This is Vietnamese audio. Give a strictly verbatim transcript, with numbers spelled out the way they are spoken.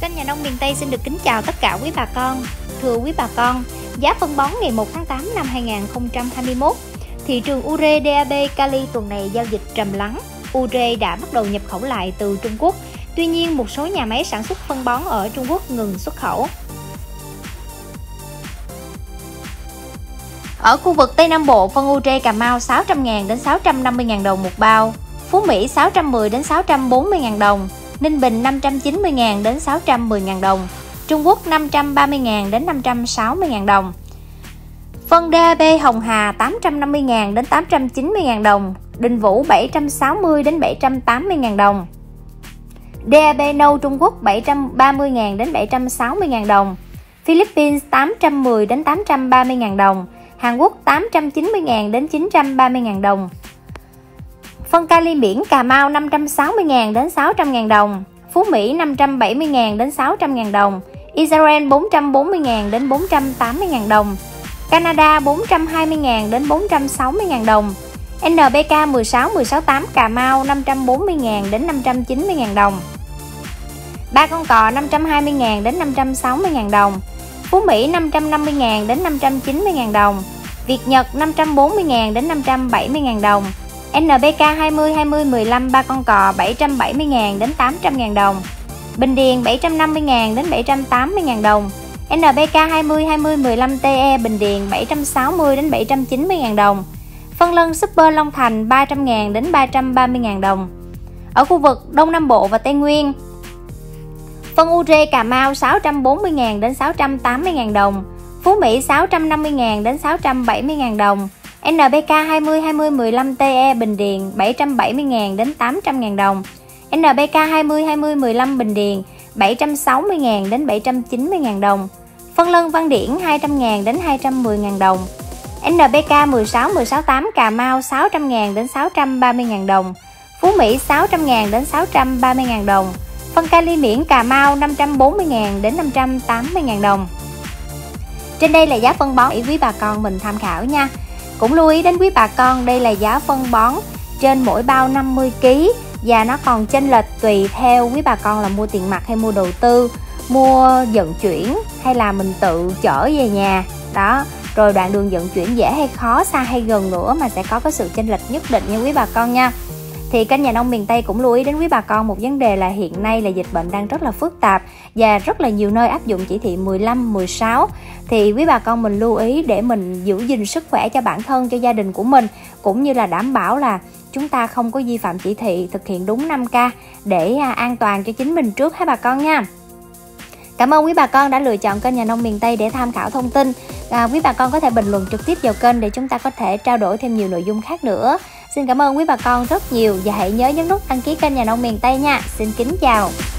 Kênh Nhà nông miền Tây xin được kính chào tất cả quý bà con. Thưa quý bà con, giá phân bón ngày một tháng tám năm hai nghìn không trăm hai mươi mốt, thị trường ure, đê a pê, kali tuần này giao dịch trầm lắng. Ure đã bắt đầu nhập khẩu lại từ Trung Quốc. Tuy nhiên, một số nhà máy sản xuất phân bón ở Trung Quốc ngừng xuất khẩu. Ở khu vực Tây Nam Bộ, phân ure Cà Mau sáu trăm nghìn đến sáu trăm năm mươi nghìn đồng một bao, Phú Mỹ sáu trăm mười đến sáu trăm bốn mươi nghìn đồng, Ninh Bình năm trăm chín mươi nghìn đến sáu trăm mười nghìn đồng, Trung Quốc năm trăm ba mươi nghìn đến năm trăm sáu mươi nghìn đồng. Phân đê a pê Hồng Hà tám trăm năm mươi nghìn đến tám trăm chín mươi nghìn đồng, Đình Vũ bảy trăm sáu mươi đến bảy trăm tám mươi nghìn đồng. đê a pê nâu Trung Quốc bảy trăm ba mươi nghìn đến bảy trăm sáu mươi nghìn đồng, Philippines tám trăm mười đến tám trăm ba mươi nghìn đồng, Hàn Quốc tám trăm chín mươi nghìn đến chín trăm ba mươi nghìn đồng. Phân kali biển Cà Mau năm trăm sáu mươi nghìn đến sáu trăm nghìn đồng, Phú Mỹ năm trăm bảy mươi nghìn đến sáu trăm nghìn đồng, Israel bốn trăm bốn mươi nghìn đến bốn trăm tám mươi nghìn đồng, Canada bốn trăm hai mươi nghìn đến bốn trăm sáu mươi nghìn đồng, en pê ca mười sáu mười sáu tám Cà Mau năm trăm bốn mươi nghìn đến năm trăm chín mươi nghìn đồng, Ba Con Cò năm trăm hai mươi nghìn đến năm trăm sáu mươi nghìn đồng, Phú Mỹ năm trăm năm mươi nghìn đến năm trăm chín mươi nghìn đồng, Việt Nhật năm trăm bốn mươi nghìn đến năm trăm bảy mươi nghìn đồng, en pê ca hai mươi hai mươi mười lăm Ba Con Cò bảy trăm bảy mươi nghìn đến tám trăm nghìn đồng, Bình Điền bảy trăm năm mươi nghìn đến bảy trăm tám mươi nghìn đồng, en pê ca hai mươi hai mươi mười lăm tê e Bình Điền bảy trăm sáu mươi đến bảy trăm chín mươi nghìn đồng, phân lân Super Long Thành ba trăm nghìn đến ba trăm ba mươi nghìn đồng. Ở khu vực Đông Nam Bộ và Tây Nguyên, phân ure Cà Mau sáu trăm bốn mươi nghìn đến sáu trăm tám mươi nghìn đồng, Phú Mỹ sáu trăm năm mươi nghìn đến sáu trăm bảy mươi nghìn đồng, en pê ca hai mươi hai mươi mười lăm tê e Bình Điền bảy trăm bảy mươi nghìn đến tám trăm nghìn đồng, en pê ca hai mươi hai mươi mười lăm Bình Điền bảy trăm sáu mươi nghìn đến bảy trăm chín mươi nghìn đồng, phân lân Văn Điển hai trăm nghìn đến hai trăm mười nghìn đồng, en pê ca mười sáu mười sáu tám Cà Mau sáu trăm nghìn đến sáu trăm ba mươi nghìn đồng, Phú Mỹ sáu trăm nghìn đến sáu trăm ba mươi nghìn đồng, phân kali biển Cà Mau năm trăm bốn mươi nghìn đến năm trăm tám mươi nghìn đồng. Trên đây là giá phân bón để quý bà con mình tham khảo nha. Cũng lưu ý đến quý bà con, đây là giá phân bón trên mỗi bao năm mươi ki lô gam và nó còn chênh lệch tùy theo quý bà con là mua tiền mặt hay mua đầu tư, mua vận chuyển hay là mình tự chở về nhà. Đó, rồi đoạn đường vận chuyển dễ hay khó, xa hay gần nữa mà sẽ có cái sự chênh lệch nhất định nha quý bà con nha. Thì kênh Nhà nông miền Tây cũng lưu ý đến quý bà con một vấn đề là hiện nay là dịch bệnh đang rất là phức tạp và rất là nhiều nơi áp dụng chỉ thị mười lăm, mười sáu. Thì quý bà con mình lưu ý để mình giữ gìn sức khỏe cho bản thân, cho gia đình của mình, cũng như là đảm bảo là chúng ta không có vi phạm chỉ thị, thực hiện đúng năm K để an toàn cho chính mình trước hả bà con nha. Cảm ơn quý bà con đã lựa chọn kênh Nhà nông miền Tây để tham khảo thông tin. À, quý bà con có thể bình luận trực tiếp vào kênh để chúng ta có thể trao đổi thêm nhiều nội dung khác nữa. Xin cảm ơn quý bà con rất nhiều và hãy nhớ nhấn nút đăng ký kênh Nhà nông miền Tây nha. Xin kính chào.